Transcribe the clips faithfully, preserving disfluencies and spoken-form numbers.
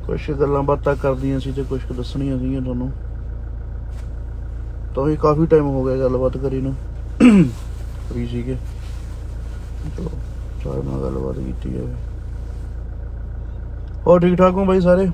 कुछ गल्लां बातां करदियां सी ते कुछ दसणियां सीगियां तुहानूं। तो ही काफ़ी टाइम हो गया गलबात करी नूं फ्री सीगे, चलो सारे नाल गलबात कीती जावे। और ठीक ठाक हो भाई सारे?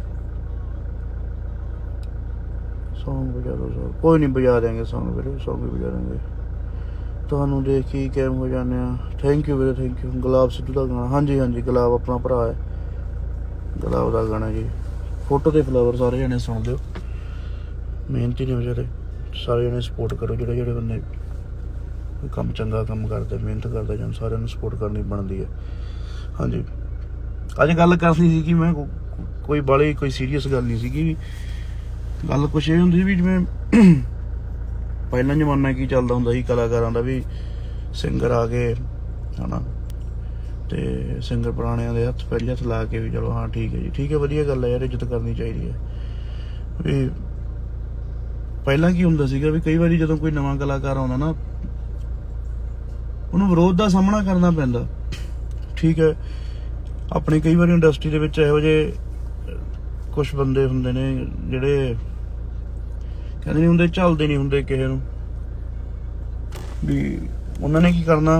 सॉन्ग बजा दो सर, कोई नहीं बजा देंगे सॉन्ग वीरे, सॉन्ग भी बजा देंगे। तुहानूं देख के कैम हो जाने आ। थैंक यू वीरे, थैंक यू। गुलाब सिद्धू का गाना, हाँ जी हाँ जी, गुलाब अपना भरा है, गुलाब का गाना जी। फोटो ते फ्लावर सारे जने सुन दो, मेहनती ने बेचारे, सारे जने सपोर्ट करो। जेह्ड़े जेह्ड़े बंदे काम चंगा काम करते, मेहनत करते जान, सारिਆਂ ਨੂੰ सपोर्ट करनी बनती है। हाँ जी, अज गल करनी सी कि मैं कोई बाली कोई सीरीयस गल नहीं सी। गल कुछ ये होंदी भी जिवें पहला जमाना की चलदा हुंदा सी कलाकारां दा, भी सिंगर आ गए है ना, ते सिंगर पुराणिਆਂ ਦੇ हत्थ पैली हत्थ ला के भी चलो हाँ ठीक है जी, ठीक है, वधिया गल है यार, इज्जत करनी चाहिए है। भी पहला की हुंदा सीगा भी कई बारी जदों कोई नवां कलाकार आउंदा ना, उन्होंने विरोध का सामना करना पैंदा, ठीक है। अपनी कई बार इंडस्ट्री दे विच इहो जे कुछ बंदे हुंदे ने जिहड़े कहंदे नहीं हुंदे, झलदे नहीं हुंदे किसे नूं, भी उन्हां ने की करना,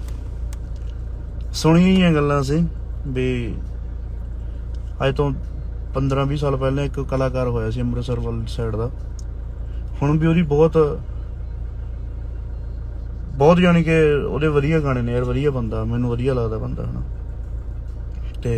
सुणियां ही गल्लां सी भी अज तो पंद्रह बीस साल पहले एक कलाकार होया सी अमृतसर वाली साइड का, हुण भी उहदी बहुत बहुत जानी कि उहदे वधिया गाने ने यार, वधिया बंदा, मैनूं वधिया लगदा बंदा है ना। ते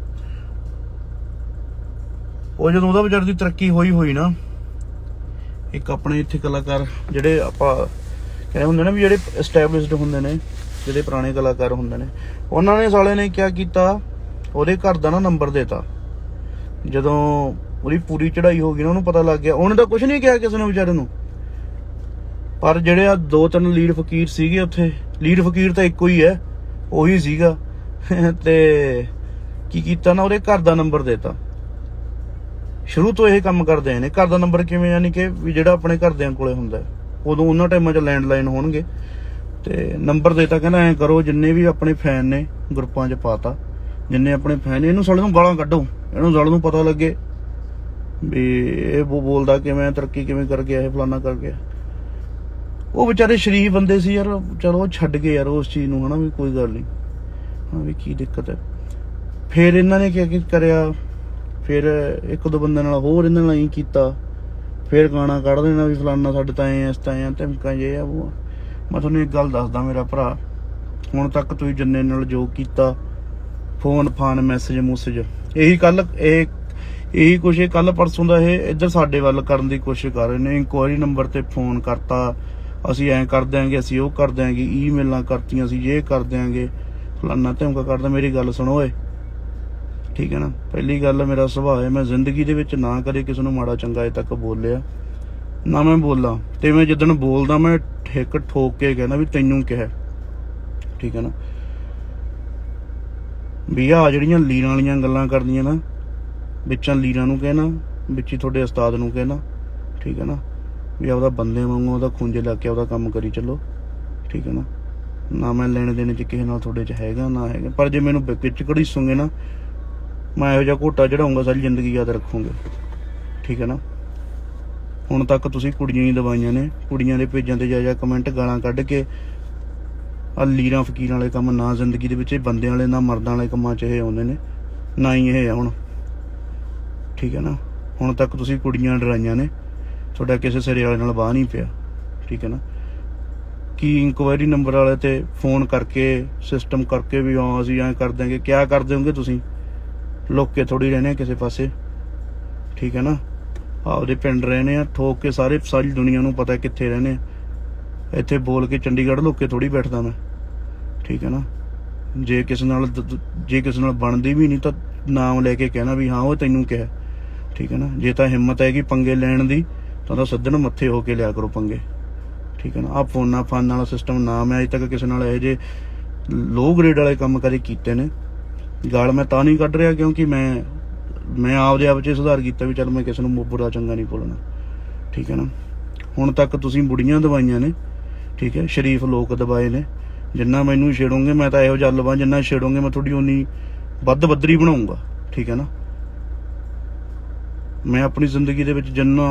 ਉਹ ਜਦੋਂ ਉਹਦਾ ਵਿਚਾਰ ਦੀ ਤਰੱਕੀ ਹੋਈ ਹੋਈ ਨਾ, ਇੱਕ ਆਪਣੇ ਇੱਥੇ ਕਲਾਕਾਰ ਜਿਹੜੇ ਆਪਾਂ ਕਹਿੰਦੇ ਹੁੰਦੇ ਨੇ ਵੀ ਜਿਹੜੇ ਐਸਟੈਬਲਿਸ਼ਡ ਹੁੰਦੇ ਨੇ, ਜਿਹੜੇ ਪੁਰਾਣੇ ਕਲਾਕਾਰ ਹੁੰਦੇ ਨੇ, ਉਹਨਾਂ ਨੇ ਸਾਲੇ ਨੇ ਕੀ ਕੀਤਾ, ਉਹਦੇ ਘਰ ਦਾ ਨਾ ਨੰਬਰ ਦੇਤਾ। ਜਦੋਂ ਉਹਦੀ ਪੂਰੀ ਚੜ੍ਹਾਈ ਹੋ ਗਈ ਨਾ, ਉਹਨੂੰ ਪਤਾ ਲੱਗ ਗਿਆ, ਉਹਨੇ ਤਾਂ ਕੁਝ ਨਹੀਂ ਕਿਹਾ ਕਿਸੇ ਨੂੰ ਵਿਚਾਰੇ ਨੂੰ, ਪਰ ਜਿਹੜੇ ਆ ਦੋ ਤਿੰਨ ਲੀਡ ਫਕੀਰ ਸੀਗੇ ਉੱਥੇ, ਲੀਡ ਫਕੀਰ ਤਾਂ ਇੱਕੋ ਹੀ ਹੈ, ਉਹੀ ਸੀਗਾ, ਤੇ ਕੀ ਕੀਤਾ ਨਾ, ਉਹਦੇ ਘਰ ਦਾ ਨੰਬਰ ਦੇਤਾ। शुरू तो यह काम करते हैं, घर का नंबर किवें, यानी कि भी जिहड़ा अपने घरदियां कोले हुंदा उदों उन्हां टाइमां च लैंडलाइन होणगे, ते नंबर देता, कहना ऐ करो जिन्ने भी अपने फैन ने ग्रुपां च पाता, जिन्ने अपने फैन, इहनूं साले नूं गालां कड्डो, इहनूं साले नूं पता लगे भी ये वो बोलदा किवें, तरक्की किवें कर गया, फलाना कर गया। वो बेचारे शरीफ बंदे सी यार, चलो छड्ड गए यार उस चीज़ नूं, है ना, भी कोई गल नहीं, हाँ भी की दिक्कत है। फिर इन्हां ने क्या करिया, फिर एक दो बंदे नाल होर इन्हां नाल ही कीता, फिर गाना कढ़ देना भी फलाना साडे ताएं इस ताएं धमकां जे आ वो। मैं तुहानूं एक गल दसदा मेरा भरा, हुण तक तुसीं जिन्ने नाल जो कीता, फोन फान मैसेज मूसेज, यही कल यही कुछ कल परसों दा ये इधर साडे वल करन दी कोशिश कर रहे ने। इंक्वायरी नंबर ते फोन करता, असीं ऐ कर देंगे, असीं ओह कर देंगे, ईमेलां करतियां, असीं ये कर देंगे, फलाना धमका करदा। मेरी गल सुणो ओए, ठीक है ना, पहली गल मेरा सुभाव है, मैं जिंदगी दे विच ना कदे किसी नूं माड़ा चंगा अजे तक बोलिया ना, मैं बोला, ते मैं जिद्दण बोलदा मैं ठिक ठोक के कहना भी तैनूं कहा, ठीक है ना, भी आ जिहड़ियां लीरां वालियां गल्लां करदियां ना, विचां लीरां नूं कहना, विच ही तुहाडे उस्ताद नूं कहना, ठीक है ना, भी आपदा बंदे वांगू ओहदा खूंजे ला के ओहदा काम करी चलो, ठीक है ना, ना मैं लेने देने च किसे नाल तुहाडे च हैगा ना हैगा, पर जे मैनूं विच घड़ीसूंगे ना, मैं इहो जिहा घोटा चढ़ाऊंगा, सारी जिंदगी याद रखूंगे, ठीक है ना। हुण तक तुसीं कुड़ियां ही दवाइयां ने, कुड़ियां दे पेजां ते जा जा कमेंट गालां कढ के आ लीरां फकीरां वाले काम, ना जिंदगी दे विच बंदियां वाले ना मर्दां वाले कामां च इह आउंदे ने, ना ही इह आ हुण, ठीक है ना। हुण तक तुसीं कुड़ियां डराइयां ने, तुहाडा किसे सिरे वाले नाल बाह नहीं पिया, ठीक है ना। कि इंक्वायरी नंबर वाले ते फोन करके सिस्टम करके भी हाँ असीं ऐ कर देंगे, क्या कर देंगे तुसीं, लुक के थोड़ी रहने किसी पासे, ठीक है ना, आपदे पिंड रहने आ, ठोक के सारे सारी दुनिया नूं पता कित्थे रहने, इत्थे बोल के चंडीगढ़ लुक के थोड़ी बैठदा मैं, ठीक है ना। जे किसी नाल जे किसी नाल बनदी भी नहीं तो नाम लेके कहना भी हाँ वो तैनूं कहा, ठीक है ना। जे तां हिम्मत है कि पंगे लैण दी तां सद्दण मत्थे हो के लिया करो पंगे, ठीक है ना। आ फोना फान वाला सिस्टम ना मैं अजे तक किसी नाल इहो जे लो ग्रेड वाले काम कदे कीते ने। गाल मैं तां नहीं कढ़ रहा क्योंकि मैं मैं आपदे आप च सुधार किया भी चल मैं किसी नूं बुरा चंगा नहीं बोलना, ठीक है ना। हुण तक तुसीं बुढ़ियां दवाइयां ने, ठीक है, शरीफ लोग दबाए ने, जिन्ना मैनूं छेड़ोगे मैं तां इहो जल वां, जिन्ना छेड़ोगे मैं थोड़ी उन्नी वध बदरी बनाऊंगा, ठीक है ना। मैं अपनी जिंदगी दे विच जिन्ना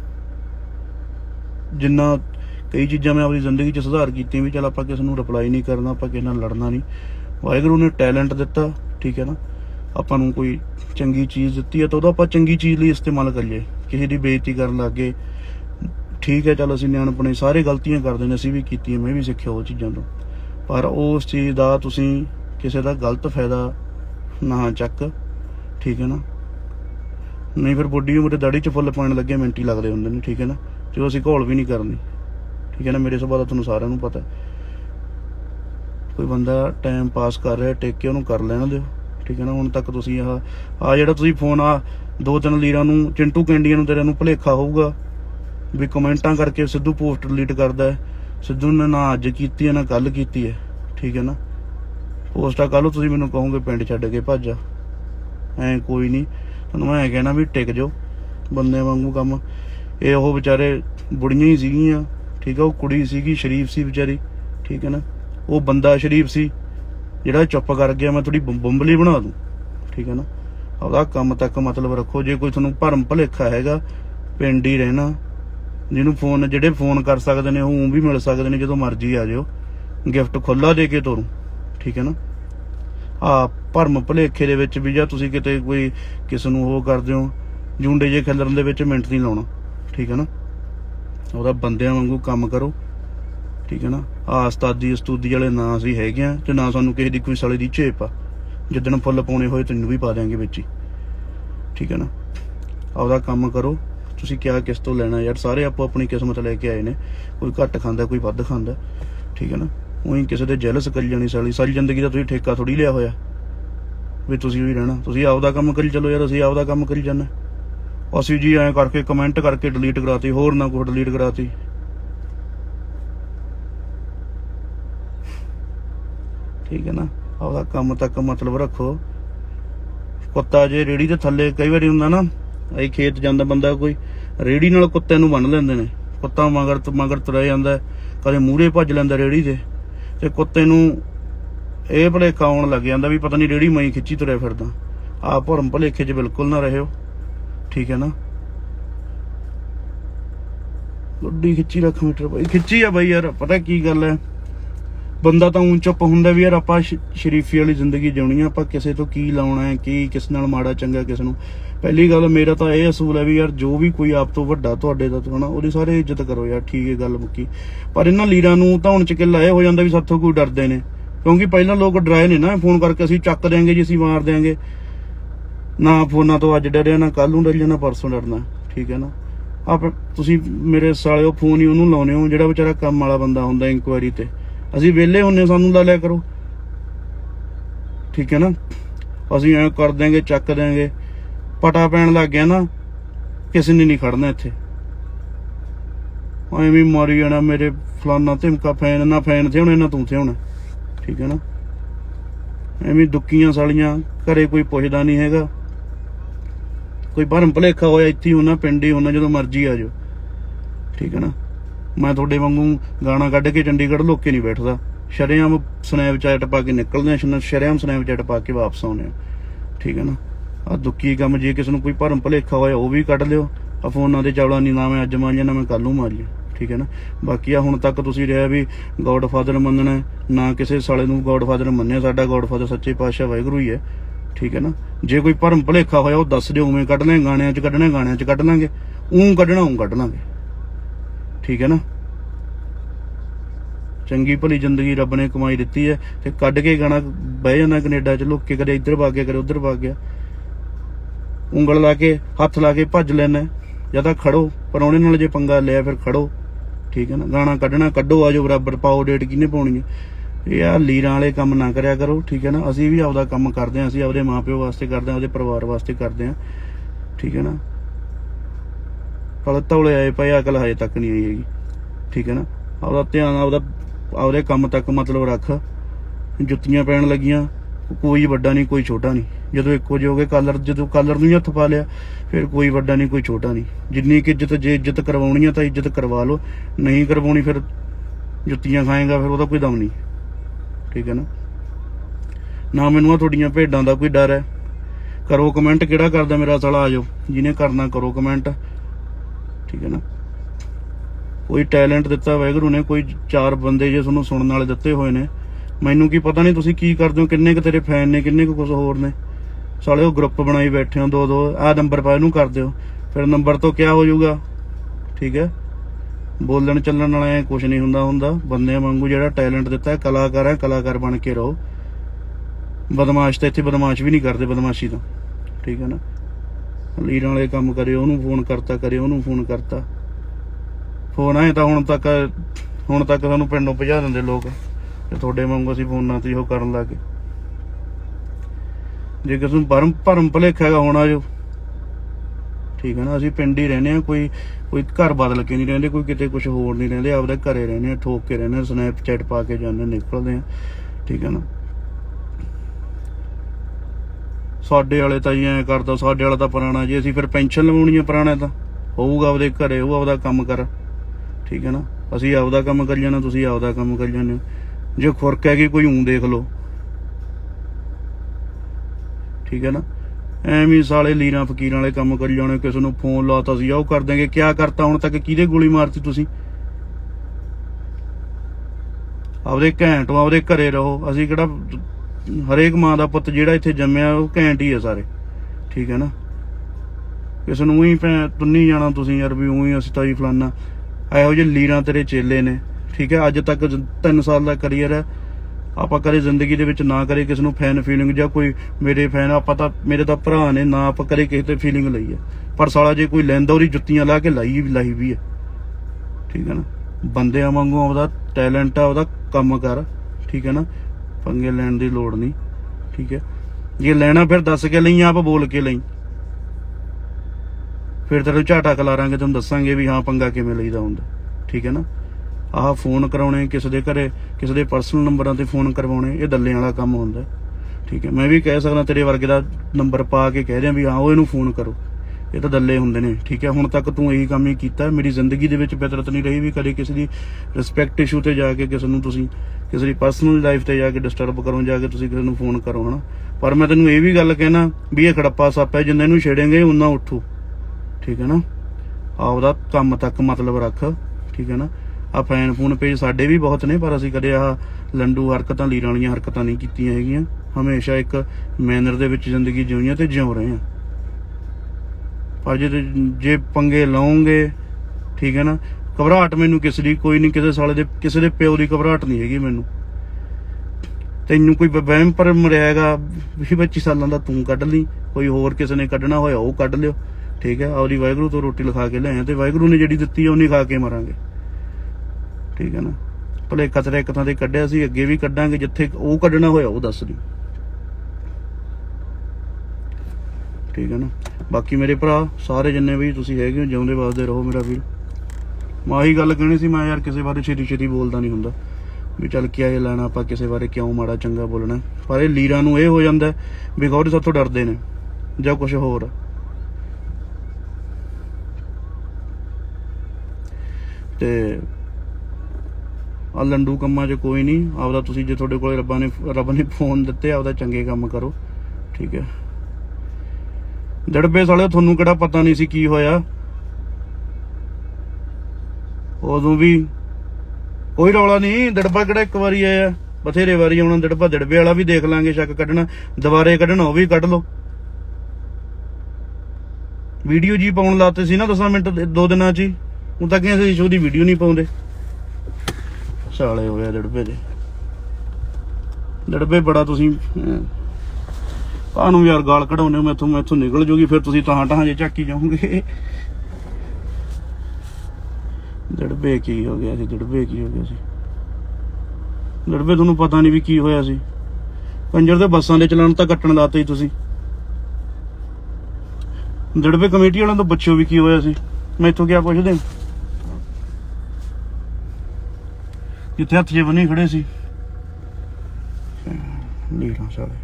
जिन्ना कई चीज़ां मैं अपनी जिंदगी च सुधार कीतियां भी चल आपां किसी नूं रिप्लाई नहीं करना, आपां किसे नाल लड़ना नहीं। वाहिगुरू ने टैलेंट दिता, ठीक है ना, आपां नूं कोई चंगी चीज़ दित्ती है तो उहदा आपां चंगी चीज़ लई इस्तेमाल करिए। किसी दी बेइज्जती करन लग गए, ठीक है, चल असीं निआणपणे सारे गलतियां करदे ने, असीं भी कीतियां, मैं भी सिੱਖਿਆ उह चीज़ां तो, पर उस चीज़ दा तुसीं किसी दा गलत फायदा ना चक, ठीक है ना। नहीं फिर बुढ़ी उम्र दाड़ी च फुੱਲ पैण लगे मिंट ही लगदे हुंदे ने, ठीक है ना, जो असीं घोल भी नहीं करनी, ठीक है ना। मेरे सुभाਅ दा तुहानूं सारिਆਂ ਨੂੰ पता है। कोई बंदा टाइम पास कर रहा टेक के उन्होंने कर लेना दो, ठीक है ना। हुण तक तुसीं आह आ जिहड़ा तुसीं फोन आ दो तीन लीरां नूं चिंटू कैंडियां नूं तेरे नूं भुलेखा होऊगा भी कमेंटां करके सिद्धू पोस्ट डिलीट करदा है। सिद्धू ने ना अज कीती है ना कल कीती है, ठीक है ना। पोस्टां कल तुसीं मैनूं कहोगे पिंड छड्ड के भज जा, ऐ कोई नहीं। तुहानूं मैं कहना भी टिक जाओ बंदे वांगू काम। ये ओह बेचारे बुढ़ियां ही सीगियां, ठीक है, वो कुड़ी सीगी शरीफ सी बेचारी, ठीक है ना। वो बंदा शरीफ सी जिहड़ा चुप कर गया, मैं थोड़ी बंबली बना दूँ, ठीक है ना। आपदा काम तक मतलब रखो। जे कोई तुहानूं भरम भुलेखा हैगा, पिंड ही रहना, जिन्हों फोन जिहड़े फोन कर सकते हैं वो भी मिल सकते हैं, जो मर्जी आ जाओ, गिफ्ट खुला दे के तुरूं, ठीक है ना। आ भरम भुलेखे दे विच भी जां तुसीं किते कोई किसी नूं ओह करदे हो, जूंडे जे खिलरन दे विच मिंट नहीं लाउणा, ठीक है ना। ਉਹਦਾ ਬੰਦਿਆਂ ਵਾਂਗੂ ਕੰਮ ਕਰੋ, ठीक है ना। आ उस्तादी उस्तूदी वाले ना असीं हैगे आ ते ना सानूं किसी दी कोई साले दी झेप आ। जिद्दण फुੱਲ पाउणे होए तैनूं भी पा देंगे विच ही, ठीक है ना। आपदा काम करो। तुसीं क्या किस तो लेना यार, सारे आपो अपनी किस्मत लैके आए ने, कोई घट खांदा कोई वध खांदा, ठीक है ना। उही किसी दे जेलस करी जानी साली सारी जिंदगी दा तुसीं ठेका थोड़ी लिया होया भी तुसीं भी रहना। तुसीं आपदा काम करी चलो यार, असीं आपदा काम करी जाना। असीं जी ऐ करके कमेंट करके डिलीट कराती, होर ना कुछ डिलीट कराती, ठीक है ना। आपदा काम तक मतलब रखो। कुत्ता जे रेहड़ी दे थल्ले कई बारी हुंदा ना, आई खेत जांदा बंदा कोई रेहड़ी नाल कुत्ते नूं बन लैंदे ने, कुत्ता मगर मगर तुरिया जांदा, कदे मूहरे भज लैंदा रेहड़ी दे, ते कुत्ते नूं ਇਹ ਭੁਲੇਖਾ ਆਉਣ ਲੱਗ ਜਾਂਦਾ ਵੀ पता नहीं रेहड़ी मई खिच्ची तुरिया फिरदा। आ भरम भुलेखे च बिल्कुल ना रहियो, ठीक है ना। गुड्डी खिच्ची रख मीटर भाई, खिच्ची आ भाई यार। पता की गल है, बंदा तो ऊं चुप हुंदा भी यार, आपां शरीफी वाली जिंदगी जिउणी आ, आपां किसे तो की लाउणा है, की किस नाल माड़ा चंगा किस नूं। पहली गल मेरा तो यह असूल है भी यार, जो भी कोई आप तो वड्डा तुहाडे दा है ना, ਉਹਦੀ सारे इज्जत करो यार, ठीक है गल मुक्की। पर इन्हां लीरां नूं धौण च किल्ला ਇਹ हो जांदा भी साथों कोई डरदे ने, क्योंकि पहलां लोग डराए ने ना, फोन करके असीं ਚੱਕ देंगे जी, असीं मार देंगे ना। फोनां तो अज डरिया ना कल नूं डर जाना, परसों डरना, ठीक है ना। आप तुसीं मेरे सालिओ फोन ही ਉਹਨੂੰ ਲਾਉਣੇ हो ਜਿਹੜਾ ਵਿਚਾਰਾ ਕੰਮ ਵਾਲਾ ਬੰਦਾ ਹੁੰਦਾ इंक्वायरी ते। ਅਸੀਂ ਵਿਹਲੇ ਹੁੰਨੇ, ਸਾਨੂੰ ਲਾ ਲਿਆ ਕਰੋ, ठीक है ना। ਅਸੀਂ ਐਂ कर देंगे ਚੱਕ देंगे, पटा पैण लग गया ना, किसी ने नहीं खड़ना इत्थे। ਐਵੇਂ मारी जाना मेरे फलाना धिमका फैन ना फैन थे होने ना तू थे होना, ठीक है ना। ਐਵੇਂ दुक्कियां सालियां घरे कोई पुछदा नहीं हैगा, कोई भरम भुलेखा होया इत्थे ही होना, पिंड ही होना, जो मर्जी आ जाओ, ठीक है ना। मैं तुहाडे वांगू गाना कढ के चंडीगढ़ लोके नहीं बैठदा, शरेआम स्नैपचैट पा के निकलदे, शरेआम स्नैपचैट पा के वापस आउणे, ठीक है ना। आ दुखी काम जे किसी नूं कोई भरम भुलेखा होया वो भी कढ लिओ, आ फोनां ते चवला नहीं, ना मैं अज मारिया ना मैं कल नूं मारिया, ठीक है ना। बाकी आ हुण तक तुसीं रहा भी गॉड फादर मनना, ना किसी साले नूं गॉड फादर मन्निया, साडा गॉड फादर सच्चे पातशाह वाहिगुरू ही है, ठीक है ना। जे कोई भरम भुलेखा होया वो दस दिओ, उवें कढ लांगे, गाणिਆਂ च कढणे गाणिਆਂ च कढ लांगे, ऊं कढना ऊं कढ लांगे, ठीक है ना। चंगी भली जिंदगी रब ने कमाई दिती है, ते कढ के गाना बह जाना कनेडा च लुक के, कदे इधर भाग गया कदे उधर भाग गया, उंगल ला के हथ ला के भज लेना, या तां खड़ो, परौणे नाल जे पंगा लिया फिर खड़ो, ठीक है ना। गाना कढना कढो, आ जाओ बराबर, पाओ डेट किहने पाउणी है। यार लीरां वाले काम ना करिया करो, ठीक है ना। असीं भी आपदा काम करदे हां, असीं आपदे माँ प्यो वास्ते करदे हां, आपदे परिवार वास्ते करदे हां, ठीक है ना। पल तौले आए पए, अकल हजे तक नहीं आई हैगी, ठीक है ना। आपदा ध्यान आपदा आपदे काम तक मतलब रख। जुत्तियां पैण लगियां, कोई वड्डा नहीं कोई छोटा नहीं, जदों इक्को जे हो गए कालर, जदों कालर नूं ही हत्थ पा लिया फिर कोई वड्डा नहीं कोई छोटा नहीं। जिन्नी कि इज्जत जे इज्जत करवाउणी है तां इज्जत करवा लो, नहीं करवाउणी फिर जुत्तियां खाएगा, फिर ਉਹਦਾ कोई दम नहीं, ठीक है ना। ना मैनूं आ तुहाडीआं भेडां दा कोई डर है, करो कमेंट किहड़ा करदा मेरा साला, आ जाओ जिन्हें करना करो कमेंट, ठीक है ना। कोई टैलेंट दिता वाहिगुरू ने, कोई चार बंदे जे तुहानूं सुनने वाले दिते होए ने, मैनूं की पता नहीं तुसीं की करदे हो, किन्ने क तेरे फैन ने, किन्ने क कुछ होर ने। साले ग्रुप बनाई बैठे हो दो दो, आ नंबर पा इहनूं कर दिओ, फिर नंबर तो क्या हो जाऊगा, ठीक है। बोलन चलन वाला ऐ कुछ नहीं हुंदा हुंदा, बंदे वांगू जिहड़ा टैलेंट दिता है, कलाकार है, कलाकार बन के रहो। बदमाश तो इत्थे बदमाश भी नहीं करते, बदमाशी तो, ठीक है ना। लीरां वाले काम करे, उहनूं फोन करता, करे उहनूं फोन करता, फोन आए तो हुण तक हुण तक सानूं पिंडों भजा दिंदे लोग, ते तुहाडे वांगू असीं फोनां ते ओह करन लग गए। जे किसी नूं भरम भरम भुलेखा हैगा होना जो, ठीक है ना। असीं पिंड ही रहिंदे आ, कोई कोई घर बदल के नहीं रहिंदे, कोई किते कुछ होर नहीं रहिंदे, आपदे घरे रहिंदे आ, ठोक के रहिंदे आ, स्नैपचैट पा के जांदे निकलदे आ, ठीक है ना। साडे वाले तां जी ऐ करदा, साडे वाला तां पुराना जी, असीं फिर पेंशन लवाउणी आ, पुराने तां होऊगा आपदे घरे, ओह आपदा काम कर, ठीक है ना। असीं आपदा काम करी जाना, तुसीं आपदा काम करी जांदे हो। जे खुरक हैगी कोई ऊं देख लो, ठीक है ना। ਐਵੇਂ साले लीरां फकीरां वाले काम करी जाने, किसी नूं फोन लाता सी ओह कर देंगे, क्या करता हुण तक, किहदे गोली मारती तुसीं। आपदे घैंट हो, आपदे घरे रहो। असीं किहड़ा हरेक मां दा पुत्त जिहड़ा इत्थे जम्मिआ ओह घैंट ही है सारे, ठीक है ना। किसी नूं ही भैं तुन्नी जाना तुसीं यार भी उही असीं तां जी फलाना, ਇਹੋ ਜਿਹੇ ਲੀਰਾਂ तेरे चेले ने, ठीक है। अज तक तीन साल का करियर है, ਆਪਾਂ ਕਦੇ ਜ਼ਿੰਦਗੀ ਦੇ ਵਿੱਚ ਨਾ ਕਰੇ ਕਿਸੇ ਨੂੰ ਫੈਨ ਫੀਲਿੰਗ, ਜਾਂ ਕੋਈ ਮੇਰੇ ਫੈਨ, ਆਪਾਂ ਤਾਂ ਮੇਰੇ ਤਾਂ ਭਰਾ ਨੇ ਨਾ, ਆਪਾਂ ਕਦੇ ਕਿਸੇ ਤੇ ਫੀਲਿੰਗ ਲਈ ਹੈ। ਪਰ ਸਾਲਾ ਜੇ ਕੋਈ ਲੈਂਦਾ ਉਹਦੀ ਜੁੱਤੀਆਂ ਲਾ ਕੇ ਲਾਈ ਲਾਈ ਵੀ ਹੈ, ਠੀਕ ਹੈ ਨਾ। ਬੰਦਿਆਂ ਵਾਂਗੂ ਉਹਦਾ ਟੈਲੈਂਟ ਆ, ਉਹਦਾ ਕੰਮ ਕਰ, ਠੀਕ ਹੈ ਨਾ। ਪੰਗੇ ਲੈਣ ਦੀ ਲੋੜ ਨਹੀਂ, ਠੀਕ ਹੈ। ਜੇ ਲੈਣਾ ਫਿਰ ਦੱਸ ਕੇ ਲਈ, ਆਪ ਬੋਲ ਕੇ ਲਈ, ਫਿਰ ਤੈਨੂੰ ਝਾਟਾ ਖਲਾਰਾਂਗੇ, ਤੈਨੂੰ ਦੱਸਾਂਗੇ ਵੀ ਹਾਂ ਪੰਗਾ ਕਿਵੇਂ ਲਈਦਾ ਹੁੰਦਾ, ਠੀਕ ਹੈ ਨਾ। ਆਹ ਫੋਨ ਕਰਾਉਣੇ ਕਿਸੇ ਦੇ ਘਰੇ, ਕਿਸੇ ਦੇ ਪਰਸਨਲ ਨੰਬਰਾਂ ਤੇ ਫੋਨ ਕਰਵਾਉਣੇ, ਇਹ ਦੱਲਿਆਂ ਵਾਲਾ ਕੰਮ ਹੁੰਦਾ, ਠੀਕ ਹੈ। ਮੈਂ ਵੀ ਕਹਿ ਸਕਦਾ ਤੇਰੇ ਵਰਗੇ ਦਾ ਨੰਬਰ ਪਾ ਕੇ ਕਹਿ ਦਿਆਂ ਵੀ ਹਾਂ ਉਹ ਇਹਨੂੰ ਫੋਨ ਕਰੋ, ਇਹ ਤਾਂ ਦੱਲੇ ਹੁੰਦੇ ਨੇ, ਠੀਕ ਹੈ। ਹੁਣ ਤੱਕ ਤੂੰ ਇਹੀ ਕੰਮ ਹੀ ਕੀਤਾ, ਮੇਰੀ ਜ਼ਿੰਦਗੀ ਦੇ ਵਿੱਚ ਫਿਤਰਤ ਨਹੀਂ ਰਹੀ ਵੀ ਕਦੇ ਕਿਸੇ ਦੀ ਰਿਸਪੈਕਟ ਇਸ਼ੂ ਤੇ ਜਾ ਕੇ ਕਿਸੇ ਨੂੰ ਤੁਸੀਂ, ਕਿਸੇ ਦੀ ਪਰਸਨਲ ਲਾਈਫ ਤੇ ਜਾ ਕੇ ਡਿਸਟਰਬ ਕਰੋ, ਜਾ ਕੇ ਤੁਸੀਂ ਕਿਸੇ ਨੂੰ ਫੋਨ ਕਰੋ, ਹਨਾ। ਪਰ ਮੈਂ ਤੈਨੂੰ ਇਹ ਵੀ ਗੱਲ ਕਹਿਣਾ ਵੀ ਇਹ ਖੜੱਪਾ ਸੱਪ ਹੈ, ਜਿੰਨਾ ਇਹਨੂੰ ਛੇੜेंगे ਉਨਾ ਉੱਠੂ, ਠੀਕ ਹੈ ਨਾ। ਆਪਦਾ ਕੰਮ ਤੱਕ ਮਤਲਬ ਰੱਖ, ਠੀਕ ਹੈ ਨਾ। ਆ ਫੈਨ ਫੂਨ ਪੇਜ ਸਾਡੇ ਵੀ ਬਹੁਤ ਨੇ, ਪਰ ਅਸੀਂ ਕਦੇ ਆਹ ਲੰਡੂ ਹਰਕਤਾਂ, ਲੀਰਾਂ ਵਾਲੀਆਂ ਹਰਕਤਾਂ ਨਹੀਂ ਕੀਤੀਆਂ ਹੈਗੀਆਂ। ਹਮੇਸ਼ਾ ਇੱਕ ਮੈਨਰ ਦੇ ਵਿੱਚ ਜ਼ਿੰਦਗੀ ਜਿਉਣੀ ਆ ਤੇ ਜਿਉਂ ਰਹੇ ਆ। ਪਰ ਜੇ ਜੇ ਪੰਗੇ ਲਾਉਂਗੇ, ਠੀਕ ਹੈ ਨਾ, ਘਬਰਾਹਟ ਮੈਨੂੰ ਕਿਸੇ ਦੀ ਕੋਈ ਨਹੀਂ, ਕਿਸੇ ਸਾਲੇ ਦੇ ਕਿਸੇ ਦੇ ਪਿਓ ਦੀ ਘਬਰਾਹਟ ਨਹੀਂ ਹੈਗੀ ਮੈਨੂੰ। ਤੈਨੂੰ ਕੋਈ ਵਹਿਮ ਭਰਮ ਰਿਹਾ ਹੈਗਾ ਵੀਹ ਪੱਚੀ ਸਾਲਾਂ ਦਾ, ਤੂੰ ਕੱਢ ਲਈ, ਕੋਈ ਹੋਰ ਕਿਸੇ ਨੇ ਕੱਢਣਾ ਹੋਇਆ ਉਹ ਕੱਢ ਲਿਓ, ਠੀਕ ਹੈ। ਆਪਦੀ ਵਾਹਿਗੁਰੂ ਤੋਂ ਰੋਟੀ ਲਿਖਾ ਕੇ ਲਿਆਏ, ਤੇ ਵਾਹਿਗੁਰੂ ਨੇ ਜਿਹੜੀ ਦਿੱਤੀ ਉਹਨੀ ਖਾ ਕੇ ਮਰਾਂਗੇ, ਠੀਕ ਹੈ ਨਾ। ਭੁਲੇਖਾ ਤੇਰਾ ਇੱਕ ਥਾਂ ਤੇ ਕੱਢਿਆ ਸੀ, ਅੱਗੇ ਵੀ ਕੱਢਾਂਗੇ, ਜਿੱਥੇ ਉਹ ਕੱਢਣਾ ਹੋਇਆ ਉਹ ਦੱਸ ਦੀ, ਠੀਕ ਹੈ ਨਾ। ਬਾਕੀ ਮੇਰੇ ਭਰਾ ਸਾਰੇ ਜਿੰਨੇ ਵੀ ਤੁਸੀਂ ਹੈਗੇ ਹੋ, ਜਿਉਂਦੇ ਵਸਦੇ ਰਹੋ ਮੇਰਾ ਵੀਰ। ਮੈਂ ਆਹੀ ਗੱਲ ਕਹਿਣੀ ਸੀ, ਮੈਂ ਯਾਰ ਕਿਸੇ ਬਾਰੇ ਛੇਤੀ ਛੇਤੀ ਬੋਲਦਾ ਨਹੀਂ ਹੁੰਦਾ ਵੀ ਚੱਲ ਕੀ ਇਹ ਲੈਣਾ, ਆਪਾਂ ਕਿਸੇ ਬਾਰੇ ਕਿਉਂ ਮਾੜਾ ਚੰਗਾ ਬੋਲਣਾ। ਪਰ ਇਹ ਲੀਰਾਂ ਨੂੰ ਇਹ ਹੋ ਜਾਂਦਾ ਵੀ ਗੌਰ ਸਾਥੋਂ ਡਰਦੇ ਨੇ ਜਾਂ ਕੁਛ ਹੋਰ, ਤੇ ਆ ਲੰਡੂ ਕੰਮਾਂ 'ਚ ਕੋਈ ਨਹੀਂ। ਆਪਦਾ ਤੁਸੀਂ ਜੇ ਤੁਹਾਡੇ ਕੋਲ ਰੱਬਾਂ ਨੇ ਰੱਬ ਨੇ ਫੋਨ ਦਿੱਤੇ, ਆਪਦਾ ਚੰਗੇ ਕੰਮ ਕਰੋ, ਠੀਕ ਹੈ। ਦੜਬੇ ਸਾਲੇ ਤੁਹਾਨੂੰ ਕਿਹੜਾ ਪਤਾ ਨਹੀਂ ਸੀ ਕੀ ਹੋਇਆ, ਉਦੋਂ ਵੀ ਕੋਈ ਰੌਲਾ ਨਹੀਂ। ਦੜਬਾ ਕਿਹੜਾ ਇੱਕ ਵਾਰੀ ਆਇਆ, ਬਥੇਰੇ ਵਾਰੀ ਆਉਣਾ ਦੜਬਾ। ਦੜਬੇ ਵਾਲਾ ਵੀ ਦੇਖ ਲਾਂਗੇ, ਸ਼ੱਕ ਕੱਢਣਾ ਦੁਬਾਰੇ ਕੱਢਣਾ ਉਹ ਵੀ ਕੱਢ ਲਓ। ਵੀਡੀਓ ਜੀ ਪਾਉਣ ਲਾਤੇ ਸੀ ਨਾ ਦਸਾਂ ਮਿੰਟ ਦੋ ਦਿਨਾਂ 'ਚ ਹੀ, ਹੁਣ ਤੱਕ ਅਸੀਂ ਸ਼ੋਅ ਦੀ ਵੀਡੀਓ ਨਹੀਂ ਪਾਉਂਦੇ। ਸਾਲੇ ਹੋਇਆ ਦੜਬੇ ਦੇ, ਦੜਬੇ ਬੜਾ ਤੁਸੀਂ ਤੁਹਾਨੂੰ ਯਾਰ ਗਾਲ ਕਢਾਉਂਦੇ ਹੋ ਮੈਥੋਂ, ਮੈਥੋਂ ਨਿਕਲ ਜੂਗੀ ਫਿਰ ਤੁਸੀਂ ਤਾਂ ਟਾਂ ਜੇ ਝਾਕੀ ਜਾਓਗੇ। ਦੜਬੇ ਕੀ ਹੋ ਗਿਆ ਸੀ, ਦੜਬੇ ਕੀ ਹੋ ਗਿਆ ਸੀ, ਦੜਬੇ ਤੁਹਾਨੂੰ ਪਤਾ ਨਹੀਂ ਵੀ ਕੀ ਹੋਇਆ ਸੀ। ਕੰਜਰ ਦੇ ਬੱਸਾਂ ਦੇ ਚਲਾਨ ਤਾਂ ਕੱਟਣ ਲਾਤੇ ਸੀ ਤੁਸੀਂ। ਦੜਬੇ ਕਮੇਟੀ ਵਾਲਿਆਂ ਤੋਂ ਪੁੱਛੋ ਵੀ ਕੀ ਹੋਇਆ ਸੀ, ਮੈਥੋਂ ਕਿਆ ਪੁੱਛਦੇ। ਜਿੱਥੇ ਹੱਥ ਜੇ ਬੰਨੀ ਖੜੇ ਸੀ ਲੀਰਾਂ ਸਾਲੇ।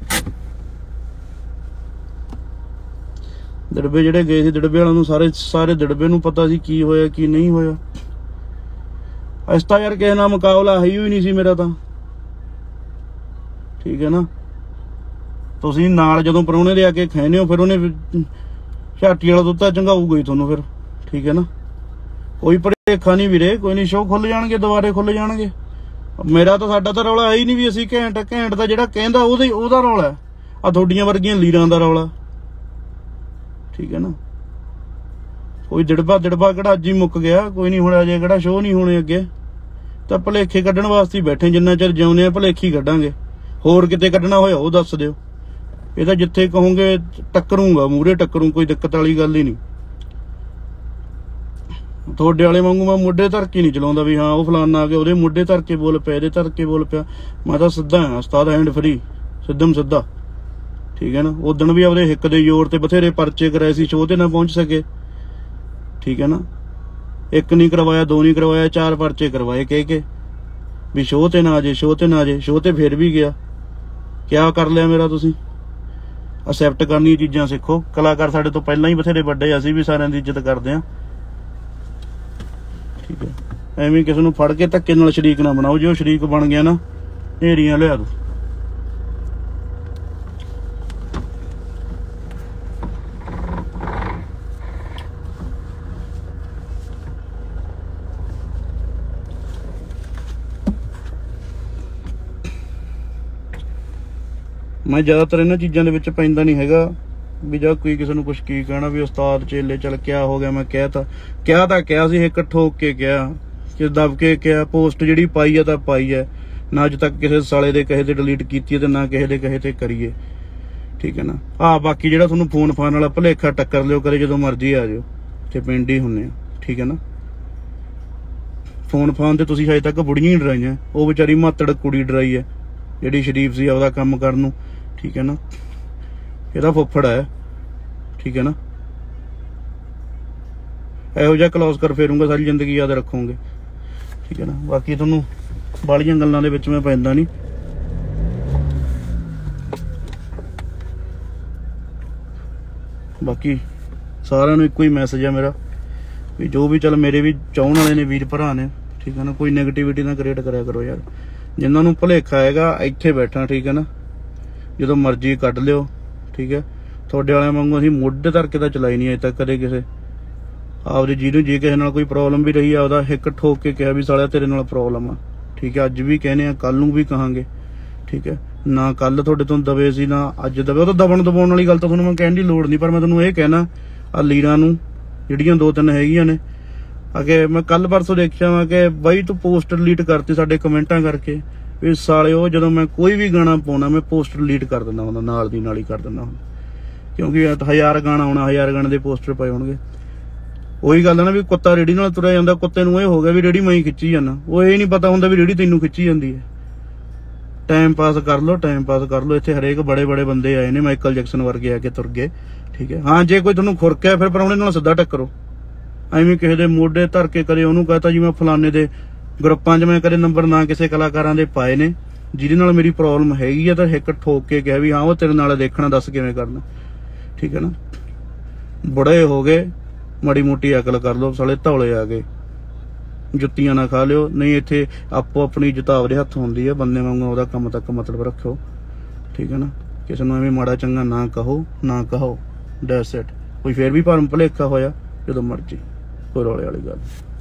ਦੜਬੇ ਜਿਹੜੇ ਗਏ ਸੀ, ਦੜਬੇ ਵਾਲਿਆਂ ਨੂੰ ਸਾਰੇ ਸਾਰੇ ਦੜਬੇ ਨੂੰ ਪਤਾ ਸੀ ਕੀ ਹੋਇਆ ਕੀ ਨਹੀਂ ਹੋਇਆ। ਇਸ ਤਾਂ ਯਾਰ ਕਿਸੇ ਨਾਲ ਮੁਕਾਬਲਾ ਹੈ ਹੀ ਨਹੀਂ ਸੀ ਮੇਰਾ ਤਾਂ, ਠੀਕ ਹੈ ਨਾ। ਤੁਸੀਂ ਨਾਲ ਜਦੋਂ ਪ੍ਰਾਹੁਣੇ ਦੇ ਆ ਕੇ ਖਾਣੇ ਹੋ, ਫਿਰ ਉਹਨੇ ਝਾਟੀ ਵਾਲਾ ਦੁੱਧ ਤਾਂ ਚੰਗਾਊਗਾ ਹੀ ਤੁਹਾਨੂੰ ਫਿਰ, ਠੀਕ ਹੈ ਨਾ। ਕੋਈ ਭੁਲੇਖਾ ਨਹੀਂ ਵੀਰੇ, ਕੋਈ ਨਹੀਂ, ਸ਼ੋਅ ਖੁੱਲ ਜਾਣਗੇ, ਦੁਬਾਰੇ ਖੁੱਲ ਜਾਣਗੇ। ਮੇਰਾ ਤਾਂ ਸਾਡਾ ਤਾਂ ਰੌਲਾ ਹੈ ਹੀ ਨਹੀਂ ਵੀ ਅਸੀਂ ਘੈਂਟ ਘੈਂਟ ਦਾ ਜਿਹੜਾ ਕਹਿੰਦਾ ਉਹਦੇ ਉਹਦਾ ਰੌਲਾ ਆ, ਤੁਹਾਡੀਆਂ ਵਰਗੀਆਂ ਲੀਰਾਂ ਦਾ ਰੌਲਾ, ਠੀਕ ਹੈ ਨਾ। ਕੋਈ ਦਿੜਬਾ ਦਿੜਬਾ ਕਿਹੜਾ ਅੱਜ ਹੀ ਮੁੱਕ ਗਿਆ, ਕੋਈ ਨਹੀਂ ਹੁਣ ਅਜੇ ਕਿਹੜਾ ਸ਼ੋਅ ਨਹੀਂ ਹੋਣੇ ਅੱਗੇ। ਤਾਂ ਭੁਲੇਖੇ ਕੱਢਣ ਵਾਸਤੇ ਬੈਠੇ, ਜਿੰਨਾ ਚਿਰ ਜਿਉਂਦੇ ਆ ਭੁਲੇਖੀ ਕੱਢਾਂਗੇ। ਹੋਰ ਕਿਤੇ ਕੱਢਣਾ ਹੋਇਆ ਉਹ ਦੱਸ ਦਿਓ, ਇਹ ਤਾਂ ਜਿੱਥੇ ਕਹੋਗੇ ਟੱਕਰੂਗਾ, ਮੂਹਰੇ ਟੱਕਰੂ, ਕੋਈ ਦਿੱਕਤ ਵਾਲੀ ਗੱਲ ਹੀ ਨਹੀਂ। ਤੁਹਾਡੇ ਵਾਲੇ ਵਾਂਗੂ ਮੈਂ ਮੋਢੇ ਧਰ ਕੇ ਨਹੀਂ ਚਲਾਉਂਦਾ ਵੀ ਹਾਂ ਉਹ ਫਲਾਨਾ ਆ ਕੇ ਉਹਦੇ ਮੋਢੇ ਧਰ ਕੇ ਬੋਲ ਪਿਆ, ਇਹਦੇ ਧਰ ਕੇ ਬੋਲ ਪਿਆ। ਮੈਂ ਤਾਂ ਸਿੱਧਾ ਆ, ਉਸਤਾਦ ਹੈਂਡ ਫਰੀ, ਸਿੱਧਮ ਸਿੱਧਾ, ਠੀਕ ਹੈ ਨਾ। ਉਦਣ ਵੀ ਆਪਦੇ ਹਿੱਕ ਦੇ ਜ਼ੋਰ ਤੇ ਬਥੇਰੇ ਪਰਚੇ ਕਰਾਏ ਸੀ, ਸ਼ੋਅ ਤੇ ਨਾ ਪਹੁੰਚ ਸਕੇ, ਠੀਕ ਹੈ ਨਾ। ਇੱਕ ਨਹੀਂ ਕਰਵਾਇਆ, ਦੋ ਨਹੀਂ ਕਰਵਾਇਆ, ਚਾਰ ਪਰਚੇ ਕਰਵਾਏ ਕਹਿ ਕੇ ਵੀ ਸ਼ੋਅ ਤੇ ਨਾ ਆ ਜੇ, ਸ਼ੋਅ ਤੇ ਨਾ ਆ ਜੇ। ਸ਼ੋਅ ਤੇ ਫਿਰ ਵੀ ਗਿਆ, ਕਿਆ ਕਰ ਲਿਆ ਮੇਰਾ ਤੁਸੀਂ? ਅਸੈਪਟ ਕਰਨੀ ਚੀਜ਼ਾਂ ਸਿੱਖੋ। ਕਲਾਕਾਰ ਸਾਡੇ ਤੋਂ ਪਹਿਲਾਂ ਹੀ ਬਥੇਰੇ ਵੱਡੇ, ਅਸੀਂ ਵੀ ਸਾਰਿਆਂ ਦੀ ਇੱਜ਼ਤ ਕਰਦੇ ਹਾਂ, ਠੀਕ ਹੈ। ਐਵੇਂ ਕਿਸੇ ਨੂੰ ਫੜ ਕੇ ਧੱਕੇ ਨਾਲ ਸ਼ਰੀਕ ਨਾ ਬਣਾਓ, ਜੇ ਉਹ ਸ਼ਰੀਕ ਬਣ ਗਿਆ ਨਾ ਢੇਰੀਆਂ ਲਿਆ ਦੋ। ਮੈਂ ਜ਼ਿਆਦਾਤਰ ਇਹਨਾਂ ਚੀਜ਼ਾਂ ਦੇ ਵਿੱਚ ਪੈਂਦਾ ਨਹੀਂ ਹੈਗਾ ਵੀ ਜਾਂ ਕੋਈ ਕਿਸੇ ਨੂੰ ਕੁਛ ਕੀ ਕਹਿਣਾ ਵੀ ਉਸਤਾਦ ਚੇਲੇ ਚੱਲ ਕਿਆ ਹੋ ਗਿਆ। ਮੈਂ ਕਿਹਾ ਤਾਂ ਕਿਹਾ ਤਾਂ ਕਿਹਾ ਸੀ, ਇੱਕ ਠੋਕ ਕੇ ਕਿਹਾ ਕਿ ਦਬ ਕੇ ਕਿਹਾ। ਪੋਸਟ ਜਿਹੜੀ ਪਾਈ ਆ ਤਾਂ ਪਾਈ ਹੈ, ਨਾ ਅੱਜ ਤੱਕ ਕਿਸੇ ਸਾਲੇ ਦੇ ਕਹੇ ਤੇ ਡਿਲੀਟ ਕੀਤੀ ਹੈ ਤੇ ਨਾ ਕਿਸੇ ਦੇ ਕਹੇ ਤੇ ਕਰੀਏ, ਠੀਕ ਹੈ ਨਾ। ਆ ਬਾਕੀ ਜਿਹੜਾ ਤੁਹਾਨੂੰ ਫੋਨ ਫਾਨ ਵਾਲਾ ਭੁਲੇਖਾ ਟੱਕਰ ਲਿਓ ਕਰੇ, ਜਦੋਂ ਮਰਜ਼ੀ ਆ ਜਾਓ, ਤੇ ਪਿੰਡ ਹੀ ਹੁੰਨੇ ਆ, ਠੀਕ ਹੈ ਨਾ। ਫੋਨ ਫਾਨ ਤੇ ਤੁਸੀਂ ਹਜੇ ਤੱਕ ਬੁੜੀਆਂ ਹੀ ਡਰਾਈਆਂ, ਉਹ ਵਿਚਾਰੀ ਮਾਤੜ ਕੁੜੀ ਡਰਾਈ ਹੈ ਜਿਹੜੀ ਸ਼ਰੀਫ ਸੀ ਆਪਦਾ ਕੰਮ ਕਰਨ ਨੂੰ, ਠੀਕ ਹੈ ਨਾ। ਇਹਦਾ ਫੁੱਫੜ ਹੈ, ਠੀਕ ਹੈ ਨਾ। ਇਹੋ ਜਿਹਾ ਕਲੋਜ਼ ਕਰ ਫੇਰੂੰਗਾ, ਸਾਰੀ ਜ਼ਿੰਦਗੀ ਯਾਦ ਰੱਖੋਗੇ, ਠੀਕ ਹੈ ਨਾ। ਬਾਕੀ ਤੁਹਾਨੂੰ ਬਾਲੀਆਂ ਗੱਲਾਂ ਦੇ ਵਿੱਚ ਮੈਂ ਪੈਂਦਾ ਨਹੀਂ। ਬਾਕੀ ਸਾਰਿਆਂ ਨੂੰ ਇੱਕੋ ਹੀ ਮੈਸੇਜ ਹੈ ਮੇਰਾ ਵੀ ਜੋ ਵੀ ਚੱਲ ਮੇਰੇ ਵੀ ਚਾਹਣ ਵਾਲੇ ਨੇ ਵੀਰ ਭਰਾ ਨੇ, ਠੀਕ ਹੈ ਨਾ, ਕੋਈ ਨੈਗੇਟਿਵਿਟੀ ਨਾ ਕ੍ਰੀਏਟ ਕਰਿਆ ਕਰੋ ਯਾਰ। ਜਿਨ੍ਹਾਂ ਨੂੰ ਭੁਲੇਖਾ ਹੈਗਾ ਇੱਥੇ ਬੈਠਾ, ਠੀਕ ਹੈ ਨਾ, ਜਦੋਂ ਮਰਜ਼ੀ ਕੱਢ ਲਿਓ, ਠੀਕ ਹੈ। ਤੁਹਾਡੇ ਵਾਲਿਆਂ ਵਾਂਗੂ ਅਸੀਂ ਮੋਢੇ ਧਰ ਕੇ ਤਾਂ ਚਲਾਈ ਨਹੀਂ ਅਜੇ ਤੱਕ ਕਦੇ ਕਿਸੇ ਆਪਦੇ ਜਿਹਨੂੰ ਜੇ ਕਿਸੇ ਨਾਲ ਕੋਈ ਪ੍ਰੋਬਲਮ ਵੀ ਰਹੀ ਆ ਉਹਦਾ ਹਿੱਕ ਠੋਕ ਕੇ ਕਿਹਾ ਵੀ ਸਾਲਿਆ ਤੇਰੇ ਨਾਲ ਪ੍ਰੋਬਲਮ ਆ, ਠੀਕ ਹੈ। ਅੱਜ ਵੀ ਕਹਿੰਦੇ ਆ, ਕੱਲ ਨੂੰ ਵੀ ਕਹਾਂਗੇ, ਠੀਕ ਹੈ ਨਾ। ਕੱਲ ਤੁਹਾਡੇ ਤੋਂ ਦਵੇ ਸੀ ਨਾ ਅੱਜ ਦਵੇ, ਉਹ ਤਾਂ ਦਬਣ ਦਬਾਉਣ ਵਾਲੀ ਗੱਲ ਤਾਂ ਤੁਹਾਨੂੰ ਮੈਂ ਕਹਿਣ ਦੀ ਲੋੜ ਨਹੀਂ, ਪਰ ਮੈਂ ਤੁਹਾਨੂੰ ਇਹ ਕਹਿਣਾ ਆ ਲੀਰਾਂ ਨੂੰ ਜਿਹੜੀਆਂ ਦੋ ਤਿੰਨ ਹੈਗੀਆਂ ਨੇ ਅਗੇ, ਮੈਂ ਕੱਲ ਪਰਸੋਂ ਦੇਖਿਆ ਵਾ ਕਿ ਬਾਈ ਤੂੰ ਪੋਸਟ ਡਿਲੀਟ ਕਰਤੀ ਸਾਡੇ ਕਮੈਂਟਾਂ ਕਰਕੇ ਵੀ ਸਾਲਿਓ। ਜਦੋਂ ਮੈਂ ਕੋਈ ਵੀ ਗਾਣਾ ਪਾਉਣਾ ਮੈਂ ਪੋਸਟ ਡਿਲੀਟ ਕਰ ਦਿੰਦਾ ਹੁੰਦਾ, ਨਾਲ ਦੀ ਨਾਲ ਹੀ ਕਰ ਦਿੰਦਾ ਹੁੰਦਾ, ਕਿਉਂਕਿ ਹਜ਼ਾਰ ਗਾਣਾ ਆਉਣਾ, ਹਜ਼ਾਰ ਗਾਣੇ ਦੇ ਪੋਸਟਰ ਪਏ ਹੋਣਗੇ। ਉਹੀ ਗੱਲ ਹੈ ਨਾ ਵੀ ਕੁੱਤਾ ਰੇੜੀ ਨਾਲ ਤੁਰਿਆ ਜਾਂਦਾ, ਕੁੱਤੇ ਨੂੰ ਇਹ ਹੋ ਗਿਆ ਵੀ ਰੇੜੀ ਮੈਂ ਹੀ ਖਿੱਚੀ ਜਾਂਦਾ, ਉਹ ਇਹ ਨਹੀਂ ਪਤਾ ਹੁੰਦਾ ਵੀ ਰੇੜੀ ਤੈਨੂੰ ਖਿੱਚੀ ਜਾਂਦੀ ਹੈ। ਟਾਈਮ ਪਾਸ ਕਰ ਲਓ, ਟਾਈਮ ਪਾਸ ਕਰ ਲਓ। ਇੱਥੇ ਹਰੇਕ ਬੜੇ ਬੜੇ ਬੰਦੇ ਆਏ ਨੇ, ਮਾਈਕਲ ਜੈਕਸਨ ਵਰਗੇ ਆ ਕੇ ਤੁਰ ਗਏ, ਠੀਕ ਹੈ। ਹਾਂ ਜੇ ਕੋਈ ਤੁਹਾਨੂੰ ਖੁਰਕਿਆ ਫਿਰ ਪ੍ਰਾਹੁਣੇ ਨਾਲ ਸਿੱਧਾ ਟੱਕਰੋ, ਐਵੇਂ ਕਿਸੇ ਦੇ ਮੋਢੇ ਧਰ ਕੇ ਕਦੇ ਉਹਨੂੰ ਕਹਤਾ ਜੀ ਮੈਂ ਫਲਾਨੇ ਦੇ ਗਰੁੱਪਾਂ 'ਚ ਮੈਂ ਕਦੇ ਨੰਬਰ ਨਾ ਕਿਸੇ ਕਲਾਕਾਰਾਂ ਦੇ ਪਾਏ ਨੇ ਜਿਹਦੇ ਨਾਲ ਮੇਰੀ ਪ੍ਰੋਬਲਮ ਹੈਗੀ ਆ, ਤਾਂ ਹਿੱਕ ਠੋਕ ਕੇ ਕਿਹਾ ਵੀ ਹਾਂ ਉਹ ਤੇਰੇ ਨਾਲ ਦੇਖਣਾ, ਦੱਸ ਕਿਵੇਂ ਕਰਨਾ, ਠੀਕ ਹੈ ਨਾ। ਬੜੇ ਹੋ ਗਏ, ਮਾੜੀ ਮੋਟੀ ਅਕਲ ਕਰ ਲਓ ਸਾਲੇ, ਧੌਲੇ ਆ ਗਏ, ਜੁੱਤੀਆਂ ਨਾ ਖਾ ਲਿਓ। ਨਹੀਂ ਇੱਥੇ ਆਪੋ ਆਪਣੀ ਇੱਜ਼ਤ ਆਪਦੇ ਹੱਥ ਹੁੰਦੀ ਹੈ, ਬੰਦੇ ਵਾਂਗੂ ਉਹਦਾ ਕੰਮ ਤੱਕ ਮਤਲਬ ਰੱਖੋ, ਠੀਕ ਹੈ ਨਾ। ਕਿਸੇ ਨੂੰ ਐਵੇਂ ਮਾੜਾ ਚੰਗਾ ਨਾ ਕਹੋ, ਨਾ ਕਹੋ, ਦੈਟਸ ਇਟ। ਕੋਈ ਫੇਰ ਵੀ ਭਰਮ ਭੁਲੇਖਾ ਹੋਇਆ ਜਦੋਂ ਮਰਜ਼ੀ, ਕੋਈ ਰੌਲੇ ਵਾਲੀ ਗੱਲ।